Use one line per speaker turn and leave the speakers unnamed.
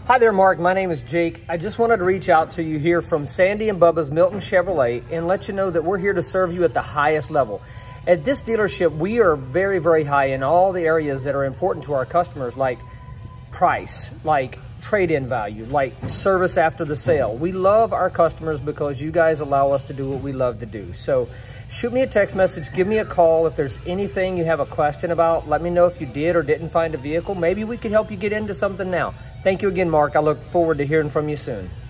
Hi there, Mark. My name is Jake. I just wanted to reach out to you here from Sandy and Bubba's Milton Chevrolet and let you know that we're here to serve you at the highest level. At this dealership, we are very, very high in all the areas that are important to our customers, like price, like trade-in value, like service after the sale. We love our customers because you guys allow us to do what we love to do. So shoot me a text message, give me a call. If there's anything you have a question about, let me know if you did or didn't find a vehicle. Maybe we could help you get into something now. Thank you again, Mark. I look forward to hearing from you soon.